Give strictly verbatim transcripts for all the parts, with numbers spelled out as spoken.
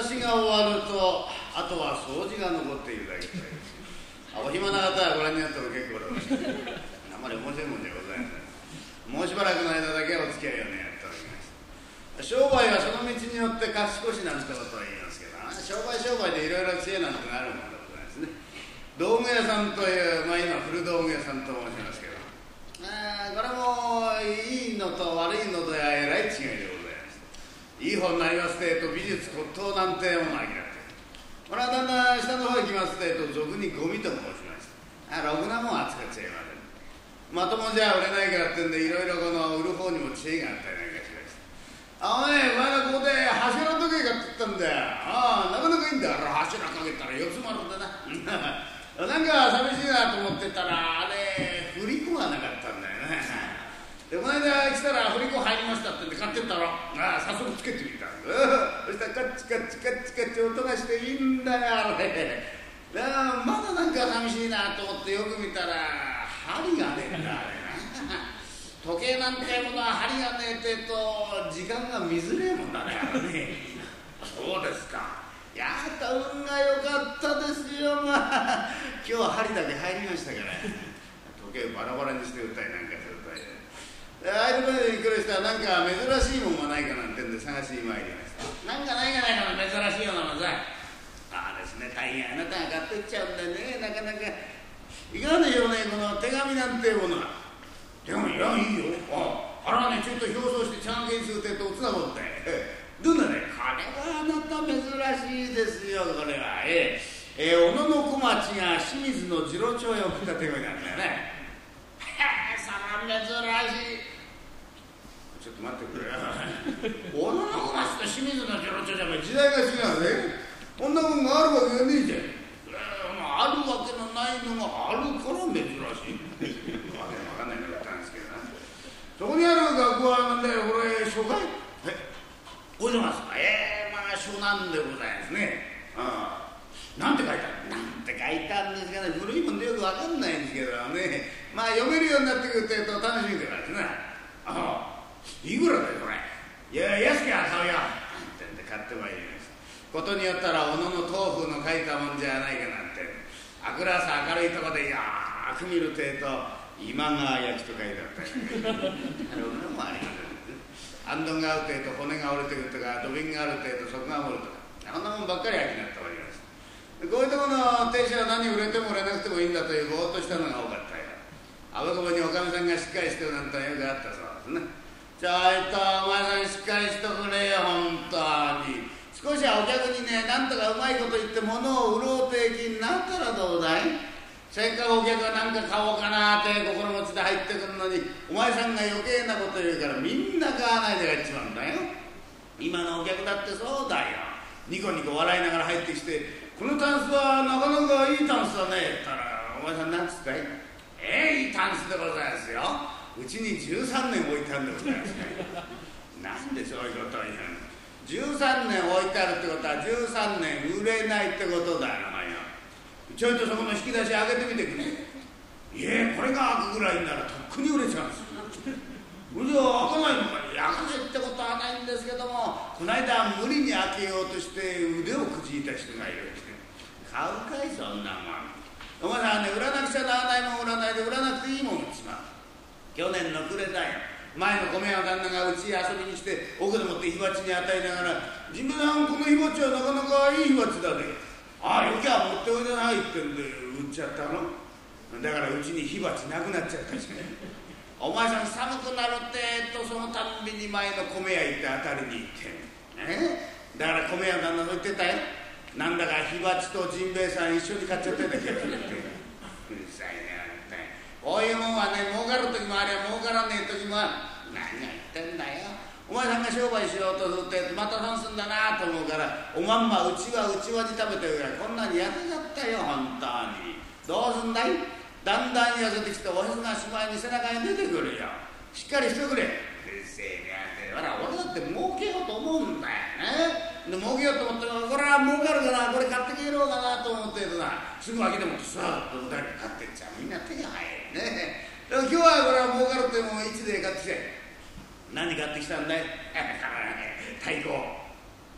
話が終わるとあとは掃除が残っているだけで、お暇な方はご覧になっても結構でございます。あまり面白いもんじゃございません。もうしばらくの間だけお付き合いをねやっております。商売はその道によって勝ち越しなんてことを言いますけど、商売商売でいろいろ知恵なんてのあるものでございますね。道具屋さんという、まあ、今古道具屋さんと申しますけど、あこれもいいのと悪いのとはえらい違いでございます。いい方になりますてと美術骨董なんてものが明らかにこれはだんだん下の方へ来ますてと俗にゴミと申しました。あろくなもん扱っちゃいません。まともじゃ売れないからってんでいろいろこの売る方にも知恵があったりなんかしました。あのね、前のここで柱時計買ってったんだよ。ああ、なかなかいいんだよ。柱かけたら四つ丸でな。なんか寂しいなと思ってたら、あれ、振り子がなかったんだよね。で、この間来たら振り子入りましたってんで買ってったろ。ああ、早速つけてみたんだ。そしたらカッチカッチカッチカッチ音がしていいんだよ、あれ。だまだなんか寂しいなと思ってよく見たら、針がねえんだ、あれな。時計なんてものは針がねえってと、時間が見づれえもんだね、あれね。そうですか。いやー、運が良かったですよ、まあ。今日は針だけ入りましたから。時計バラバラにして売ったりなんかすると。ああいうところに来る人はなんか珍しいもんがないかなんてんで探しに参りました。なんかないかないかの珍しいようなものさ。ああですね、大概あなたが買ってっちゃうんでね、なかなか。いかがでしょうね、この手紙なんていうものは。手紙、いや、いいよ。ああ、あらね、ちょっと表彰してちゃんけんするってとおつなもって。どんなね、これはあなた珍しいですよ、これは。ええ、えー、小野小町が清水の次郎長へ送った手紙なんだよね。へえ、そら珍しい。ちょっと待ってくれよ。小野小町と清水の次郎長じゃ時代が違うね。こんなもんがあるわけがねえじゃん。あるわけのないのがあるから珍しい。わけのわかんないのだったんですけどな。そこにある学校はなんだよ、これ、書会。えおじゃますか。ええー、まあ、書なんでございますね。ああ。なんて書いたなんて書いたんですかね。古いもんでよくわかんないんですけどね。まあ、読めるようになってくるってと楽しみからですね。ああ。いくらだよ、これ。いや、安きゃ買うよ。なんてんで買ってまいりました。ことによったら、小野の豆腐の書いたもんじゃないかなんて。明くらさ明るいとこでよーく見るてえと、今川焼きと書いてあったり。あれ、俺もありません。あんどんがある程度骨が折れてくるとか土瓶がある程度底が折るとかあんなもんばっかり飽きになっております。こういうところの亭主は何売れても売れなくてもいいんだというぼーっとしたのが多かったよ。あばこばにおかみさんがしっかりしてるなんてよくあったそうですね。ちょいとお前さんしっかりしとくれよ本当に。少しはお客にねなんとかうまいこと言って物を売ろうて気になったらどうだい。せっかくお客が何か買おうかなって心持ちで入ってくるのにお前さんが余計なこと言うからみんな買わないでがっちまうんだよ。今のお客だってそうだよ。ニコニコ笑いながら入ってきてこのタンスはなかなかいいタンスだねって言ったらお前さんなんつったい。ええー、いいタンスでございますよ。うちにじゅうさんねん置いてあるんでございますね。なんでそういうことを言うの。じゅうさんねん置いてあるってことはじゅうさんねん売れないってことだよ。ちょいとそこの引き出し開けてみてくれ。いえ、これが開くぐらいにならとっくに売れちゃうんですよ。うじゃ開かないのかい。開かないってことはないんですけどもこの間無理に開けようとして腕をくじいた人がいるって買うかいそんなもん。お前さんね売らなくちゃならないもん売らないで売らなくていいもん売っちまう。去年の暮れだよ。前の米屋の旦那がうちへ遊びにして奥でもって火鉢に与えながら「じめさんこの火鉢はなかなかいい火鉢だね。ああよきゃ持っておいでない」ってんで売っちゃったの。だからうちに火鉢なくなっちゃったしね。お前さん寒くなるってとそのたんびに前の米屋行って当たりに行ってね。だから米屋の旦那も言ってたよ。なんだか火鉢とジンベエさん一緒に買っちゃってた気がするって。うるさいねあんた。こういうもんはね儲かる時もありゃ儲からねえ時もある。何が言ってんだよ。お前さんが商売しようとするってまた損すんだなと思うからおまんまうちはうちわに食べてるからこんなに痩せちゃったよ本当に。どうすんだい。だんだん痩せてきておへそがしまいに背中に出てくるよ。しっかりしてくれ。うるせえね。ほら俺だって儲けようと思うんだよね。で儲けようと思ってこれは儲かるからこれ買ってけろうかなと思ってるとなすぐ脇でもさっと誰か買ってっちゃう。みんな手が早いね。でも今日はこれは儲かるってもう一で買ってきて何買ってきたんだい。太鼓。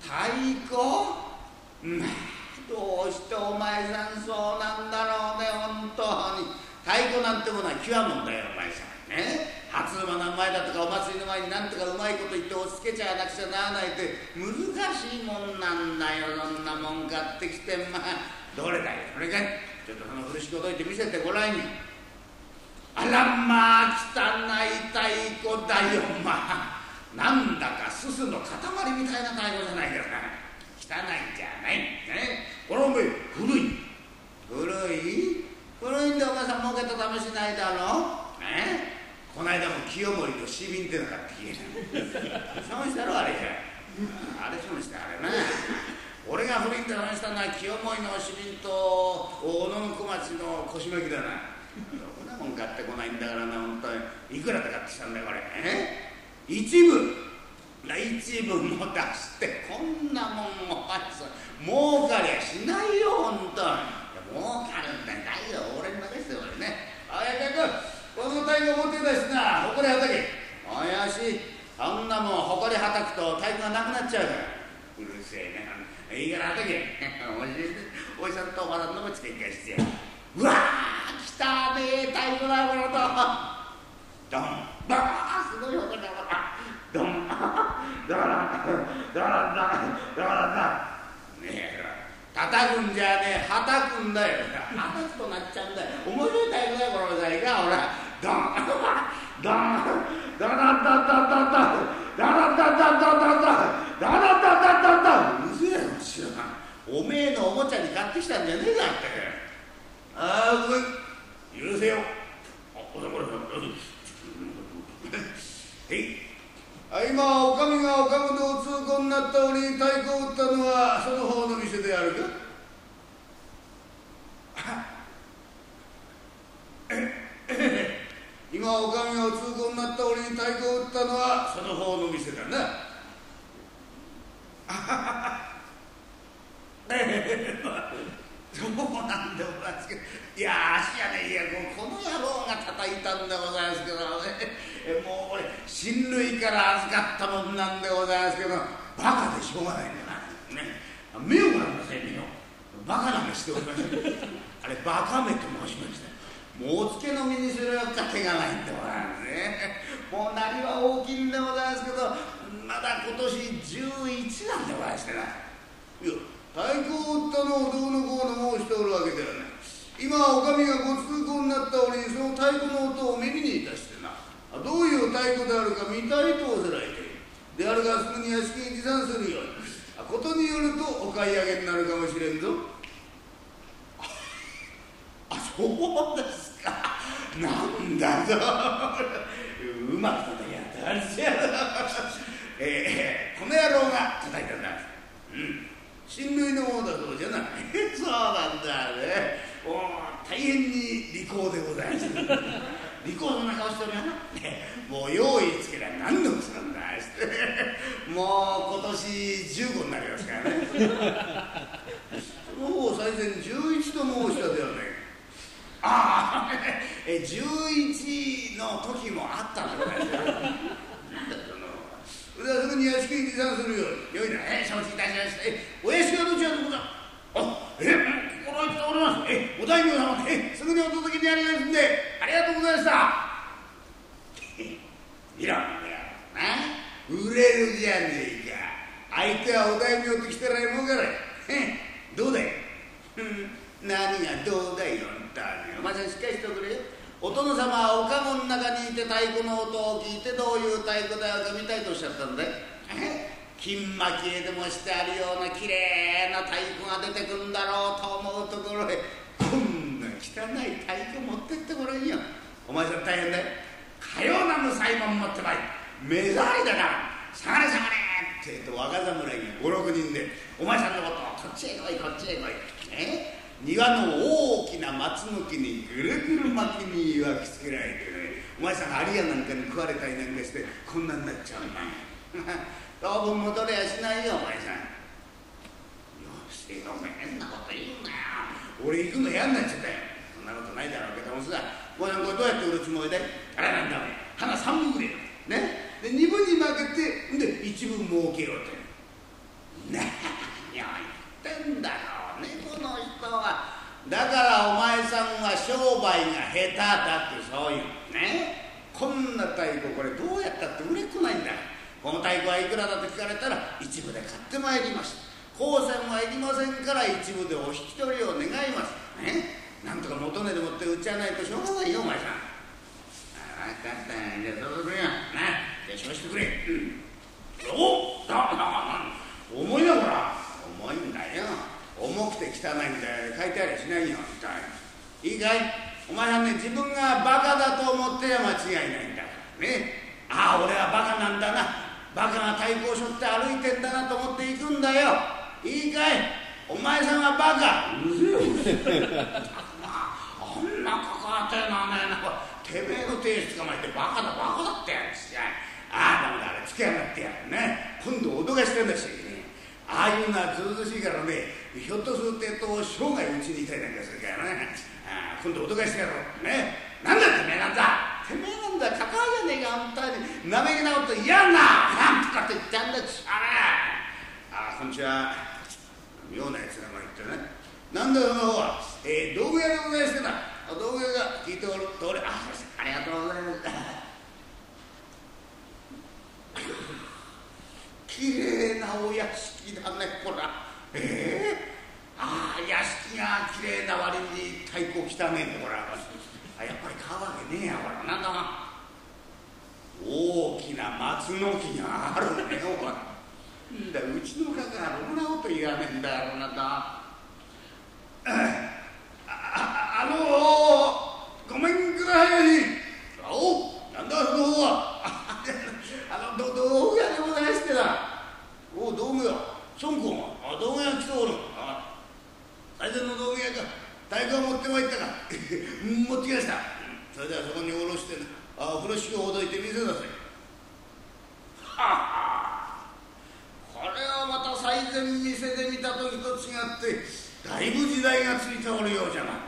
太鼓、うん、どうしてお前さんそうなんだろうね、本当に。太鼓なんてものは極もんだよ、お前さんね。初馬の前だとかお祭りの前になんとかうまいこと言って押し付けちゃわなくちゃならないって難しいもんなんだよ。そんなもん買ってきて、まあどれだよそれかい。ちょっとその風呂敷を解いて見せてごらんよ。あらまあ汚い太鼓だよ。まあなんだかすすの塊みたいな太鼓じゃないからな。汚いんじゃないね。これおめえ古い古い古いんでお前さん儲けた試しないだろうね。この間も清盛と死瓶っての買ってきて損したろあれじゃ。あれ損したあれな。俺が古いんで損したのは清盛の死瓶と小野小町の腰巻きだな。どんなもん買ってこないんだからな、本当に。いくらで買ってきたんだよこれ。え一部一部も出してこんなもんお前さ儲かりゃしないよ、本当に。儲かるんだよ、俺に任せておれね。あやかくこの太鼓持ってたしな、ほこりはたけ。おやし、あんなもんほこりはたくと太鼓がなくなっちゃうから。うるせえね。いいからはたけ。おじおじさんとおばさんのもち喧嘩してや。うわー来たねえ太鼓だこのと。ドンバーすごいほこりだこら。ドンダラダラダラダラねえ叩くんじゃねえ、はたくんだよ。はたくとなっちゃうんだよ。面白い太鼓だよこれさいか。ほらドンドンダラダダダダダラダダダダダダラダダダダ。うるせえよ知らん。おめえのおもちゃに買ってきたんじゃねえかって。ああごめん許せよ。あこれこれこれへい。今お上がおかむでお通行になった折に太鼓を打ったのはその方の店であるか。今お上がお通行になった折に太鼓を打ったのはその方の店だな。そうなんでございますけど、いや足やねいやこの野郎が叩いたんでございますけどね。もう俺親類から預かったもんなんでございますけど、バカでしょうがないんだな、ね、目をご覧ください。目をバカな目しておりました。あれバカ目と申しました。もうおつけの身にするようか手がないんでございますね。もう何は大きいんでございますけど、まだ今年じゅういちなんでございましてな。いや太鼓を打ったのをどうのこうの申しておるわけではない。今お上がご通行になった折にその太鼓の音を耳にいたしてな、どういう太鼓であるか見たいとおせられている。であるがすぐに屋敷に持参するようにことによるとお買い上げになるかもしれんぞ。あそうですか。なんだぞうまく叩きやったんですよ。えー、この野郎が叩いたんだ。うん親類のものだそうじゃない。そうなんだね。もう大変に利口でございます。利口な顔しておるよな、ね、もう用意つけりゃ何でもするんだしてもう今年じゅうごになりますからね。その方最前じゅういちと申したではない。ああじゅういちの時もあったんでございますよ。それではすぐに屋敷に持参するように。よいな、え承知いたしました。えお屋敷はどちらでございます。あえ心得ております。えお大名様えすぐにお届けになりますんでありがとうございました。いらんのやな、売れるじゃねえか。相手はお大名と来たらもうからどうだい何がどうだいよんたね。お前さんしっかりしておくれよ。お殿様はおかごの中にいて太鼓の音を聞いてどういう太鼓だか見たいとおっしゃったんだよ。金蒔絵でもしてあるようなきれいな太鼓が出てくんだろうと思うところへこんな汚い太鼓持ってってごらんよ。お前さん大変だよ。かようなむさいもん持ってまい。目障りだな。下がれ下がれって言うと若侍がごろくにんでお前さんのことをこっちへ来いこっちへ来い。え庭の大きな松の木にぐるぐる巻きに焼き付けられてね、お前さんがアリアなんかに食われたりなんかしてこんなになっちゃうんだ。当分戻れやしないよお前さん。よしごめんなこと言うなよ。俺行くの嫌になっちゃったよ。そんなことないだろうけどもさ、お前さんこれどうやって売るつもりだい。あれなんだお前花さんぶくれよね。でにぶに負けてでいちぶ儲けようって。何いが下手だってそういうね。こんな太鼓これどうやったって売れっこないんだ。この太鼓はいくらだと聞かれたら一部で買ってまいりました。高専はいりませんから一部でお引き取りを願いますね。なんとか元値でもって売っちゃわないとしょうがないよお前さん。ああ分かった。じゃあどうぞくれよな。じゃあそうしてくれ。うん、おっななな重いなこら。重いんだよ。重くて汚いんだよ。書いてありゃしないよ。いいかい。お前はね自分がバカだと思っては間違いないんだからね。ああ俺はバカなんだな。バカが太鼓を背負って歩いてんだなと思って行くんだよ。いいかい。お前さんはバカ。うぜえ。あんなかかってなねえな。てめえの手つかまえてバカだバカだってやつじゃ。ああダメだあれつけやがってやるね。今度脅かしてんだしね。ああいうのはずうずしいからね。ひょっとするってと生涯うちにいたいなんかするからね。ああ今度脅かしてやろうね。なんだてめえなんだ。てめえなんだかかわじゃねえか本当に。なめげなこと嫌な。なんとかって言ったんだちあれ。ああこんにちは。妙なやつが参ってね。なんだその方は、えー、道具屋でございましてな。道具屋が聞いておる通り。あありがとうございます。きれいなお屋敷だねこら。えー、ああ屋敷がきれいな割に太鼓汚ねえんだこら。あやっぱり買うわけねえやこら。なんだ大きな松の木があるねこら。んだうちのかかろくなこと言わねえんだよなんだ。あ, あ, あのー、ごめんください。おなんだその方は。あの道具屋でございましてな。お道具屋孫子が道具屋来ておる。あ最前の道具屋か。太鼓を持ってまいったか。持ってきました。それではそこに下ろしてあ風呂敷をほどいて見せなさい。はあこれはまた最前店で見た時と違ってだいぶ時代がついておるようじゃな。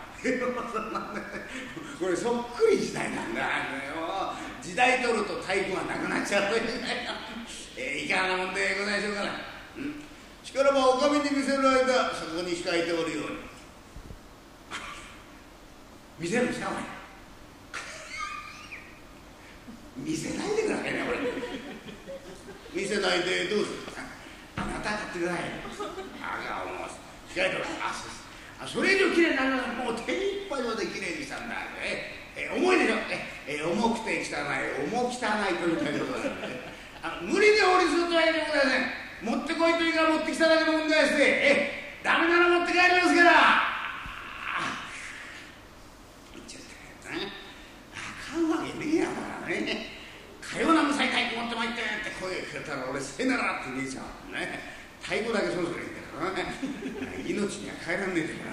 これそっくり時代なんだ。時代取ると太鼓がなくなっちゃうというね。えー、いかがなもんでございましょうかな。うん、しからばお上に見せる間そこに控えておるように。見せるんですかお前。見せないでくださいねこれ。見せないでどうする。あなた買ってください。あが思う控えておる。あそれ以上きれいになります。もう手いっぱいまできれいにしたんだ。ええ重いでしょ。ええ重くて汚い重汚いということなんで、あの無理に折りするとは言ってください。持ってこいというから持ってきただけの問題ですね。えダメなら持って帰りますから。言っちゃったよな。あかんわけねえやからね。かようなむさい太鼓持ってまいってって声かけたら俺せならって言えちゃうね。太鼓だけそろそろいいんだからね。命には帰らんねえでから。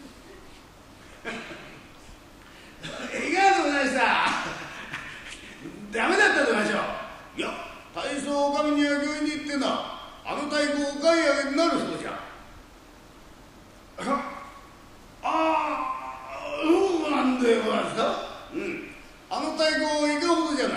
いかがでございました。ダメだったでましょう。いや大層お上には御意に行ってなあの太鼓をお買い上げになるそうじゃ。ああそうなんでございますか。うんあの太鼓いかほどじゃな。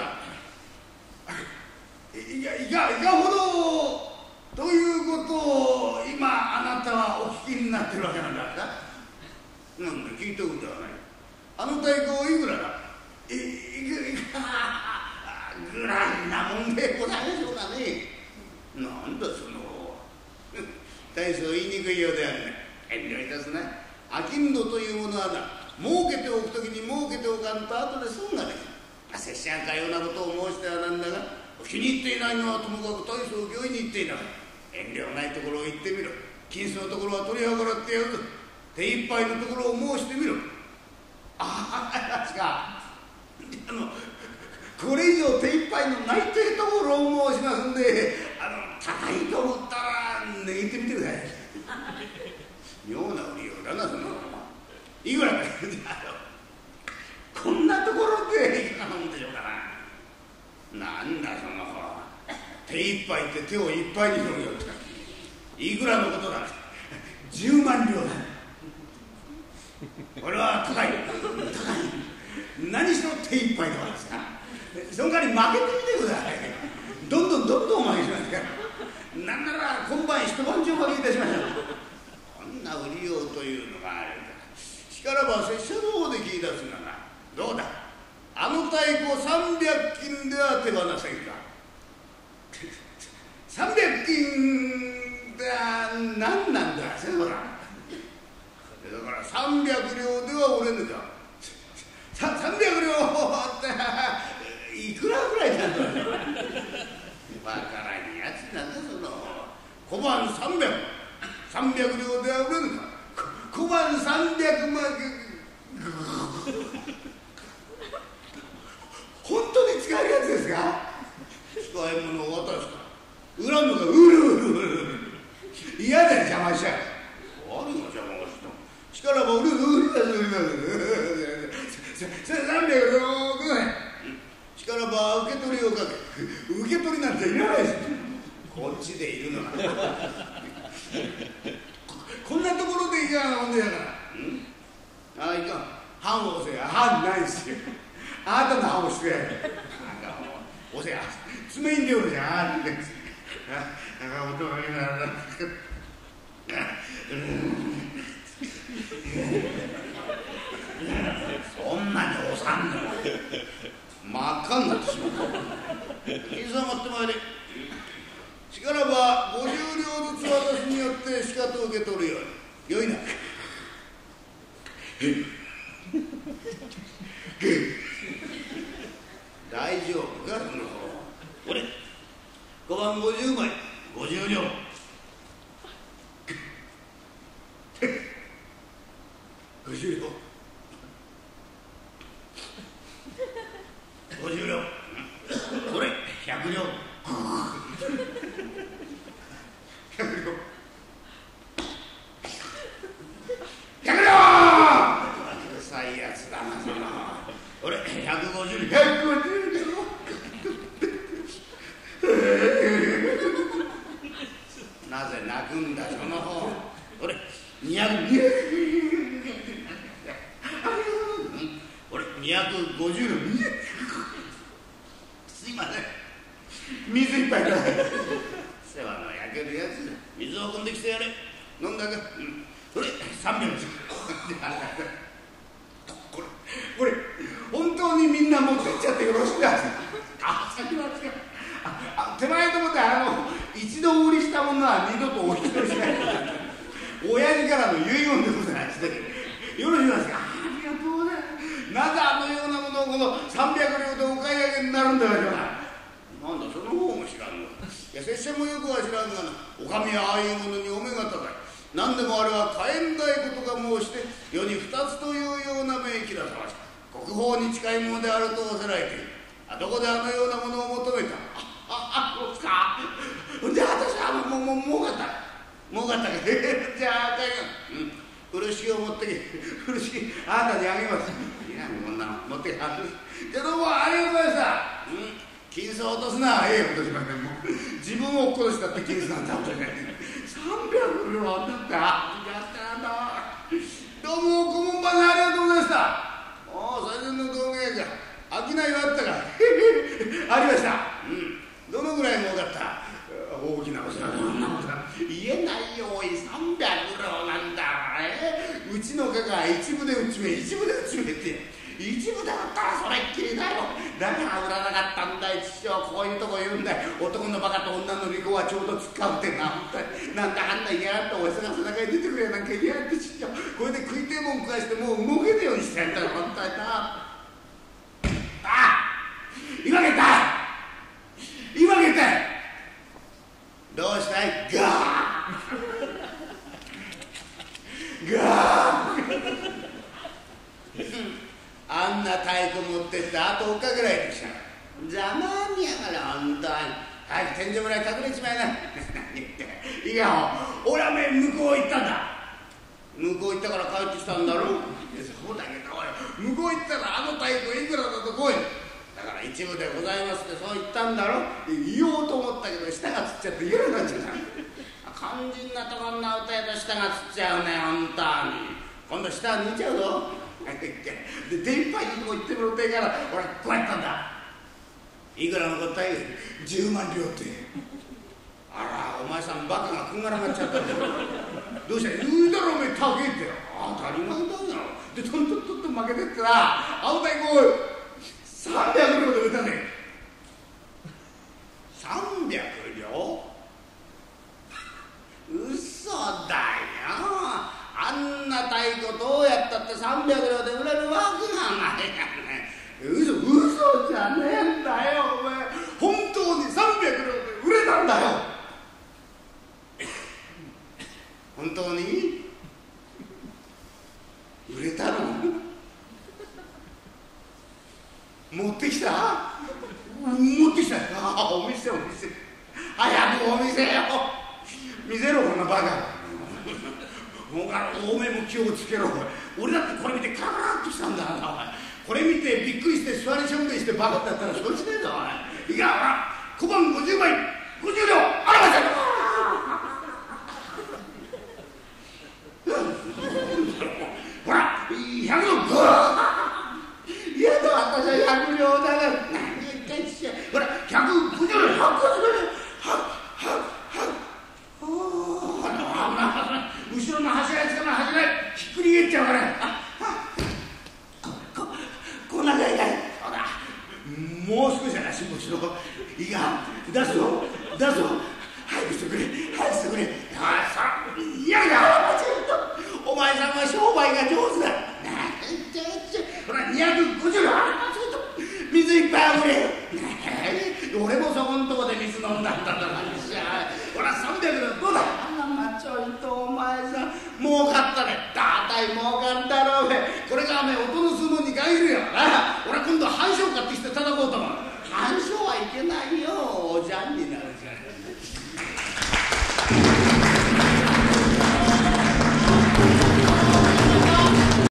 いかいかいかほどということを今あなたはお聞きになってるわけなんだか。なんだ聞いたことはない。あの太鼓いくらだ。いいくらぐらいなもんでございましょうかね。なんだその大層言いにくいようであるね。遠慮いたすな。商人というものはな儲けておくときに儲けておかんと後で損ができる。拙者かようなことを申してはなんだが気に入っていないのはともかく大層御意に言っていながら遠慮ないところを言ってみろ。金子のところは取り計らってやるぞ。手一杯のところを申してみろ。ああ確かあのこれ以上手一杯のないというところを申しますんであの高いと思ったら値切ってみてください。妙な売りようだなそのいくらかこんなところでいかがなもんでしょうかな。なんだその手一杯って手をいっぱいにするよ。いくらのことだ。じゅうまん両だ。これは高い高い。何しろ手一杯ではですか。その代わり負けてみてください。どんどんどんどん負けしますから。なんなら今晩一晩中負けいたしましょう。こんな売りようというのがあるんだ。ししからば拙者の方で聞いたすがな。どうだ、あの太鼓三百斤では手放せんか。三百斤だ、何なんだせほら。だから三百両では売れぬか。さ三百両っていくらぐらいなんだろう。わからんやつなんだその。小判三百、三百両では売れぬか。小判三百万。本当に使えるやつですか。使え物を渡すか。売らんのか。売る売る売る。嫌だよ邪魔しちゃう。何が邪魔をしたの。しからば売る売る売る売る。三百両ください。しからば受け取りをかけ。受け取りなんていらないです。こっちでいるのはこんなところでいかがなもんでやから。ああいかん。判を押せや。判ないですよ。あなたの判をしてやる。押せや。爪に出るじゃん。ああおとがりならそんなに押さんの真っ赤になってしまった。金さん持ってまいれ。しからばごじゅう両ずつ渡すによってしかと受け取るように。よいな。大丈夫かその方。これごばんごじゅうまいごじゅう両。ごじゅう両ごじゅう両。これひゃく両。ひゃく両ひゃく両。うるさいやつだなその。これひゃくごじゅう両。ひゃくごじゅう両。なぜ泣くんだその方。これにひゃくこれにひゃくごじゅう両。すいません水いっぱいください。世話の焼けるやつ。水を汲んできてやれ。飲んだか。うん、これさんびゃくこれこれ本当にみんな持ってっちゃってよろしいか。あ先は違う。あ手前と思ってあの一度売りしたものは二度とお引き取りしない。親父からの遺言でございます。よろしいですか。ありがとうございます。なぜあのようなものをこのさんびゃく両でお買い上げになるんだよ。なんだその方も知らんの。いや拙者もよくは知らんがな。お上はああいうものにお目が高い。何でもあれは火炎太鼓とか申して世に二つというような名器だそうです。国宝に近いものであるとおせられている。あどこであのようなものを求めた。ああそうですか。じゃあ私はもうもう儲かった儲かったか。じゃあ赤いがうん風呂敷を持ってけ。風呂敷あなたにあげます。いやこんなの持ってけ。じゃあどうもありがとうございました。うん金子を落とすな。ええ落としません。もう自分を落っことしたって金子なんだ落としません。さんびゃく両だった。やったな。どうも顧問番ありがとうございました。おお最前の道具屋か。商いはあったか。ありました。うんどのぐらい儲かった。大きなお世話だ。そんなことだ言えないよ。おいさんびゃく両なんだ。えうちの家が一部でうちめ一部でうちめって一部だったらそれっきりだよ。だから売らなかったんだよ父親。こういうとこ言うんだよ。男のバカと女の離婚はちょうどつっかうってな。なんだあんな嫌だっておやつが背中に出てくれなんか嫌だって父親。これで食いてえもん食わしてもう動けねえようにしてやんだよ本当にな。あ今げた今げたどうしたい。ガーガーあんな太鼓持ってってあとおっかぐらいでした。邪魔にやがら本当に。早く天井裏に隠れちまいな。いや俺はめ向こう行ったんだ。向こう行ったから帰ってきたんだろ。そうだけど向こう行ったらあの太鼓いくらだと来い。だから一部でございますってそう言ったんだろ。言おうと思ったけど舌がつっちゃって言えなくなっちゃった。肝心なとこんな歌えと舌がつっちゃうね本当に。今度舌抜いちゃうぞ。で電波にも行ってもらってから俺こうやったんだ。いくらの答えじゅうまん両って。あらお前さんバカがこんがらがっちゃったんだよ。どうした言うだろおめえ高えって。当たり前だよ。 でトントントントン負けてったら青太鼓さんびゃく両で売れたね。さんびゃく両？嘘だよ。あんな太鼓どうやったってさんびゃく両で売れるわけがないがね。嘘嘘じゃねえんだよお前。本当にさんびゃく両で売れたんだよ。本当に売れたの？持ってきた？持ってきた。ああ、お店お店。早くお店よ。見せろこんなバカ。お前も気をつけろ。俺だってこれ見てカラッとしたんだなお前。これ見てびっくりして座りしょんべいしてバカだったらそうしねえぞお前。いやほら小判ごじゅうまいごじゅう両あらばせほらひゃく両ぐわいやだ私はひゃく両だが何言ってんしほらひゃくごじゅう両ひゃくごじゅう両はっはっはっ後ろの柱つかない柱ひっくり返っちゃうからここんながいかいそうだもう少しは辛抱しろいいか出すぞ出すぞ早くしてくれ早くしてくれあさいやいやお前さんは商売が上手だほらにひゃくごじゅう両水いっぱいあふれ俺もそこんとこで水飲んだんだからほらさんびゃく両どうだちょいとお前さん儲かったねだたい儲かったろうべこれがお前音の相撲に限るよな俺今度半鐘買ってきて叩こうと思う半鐘はいけないよおじゃんに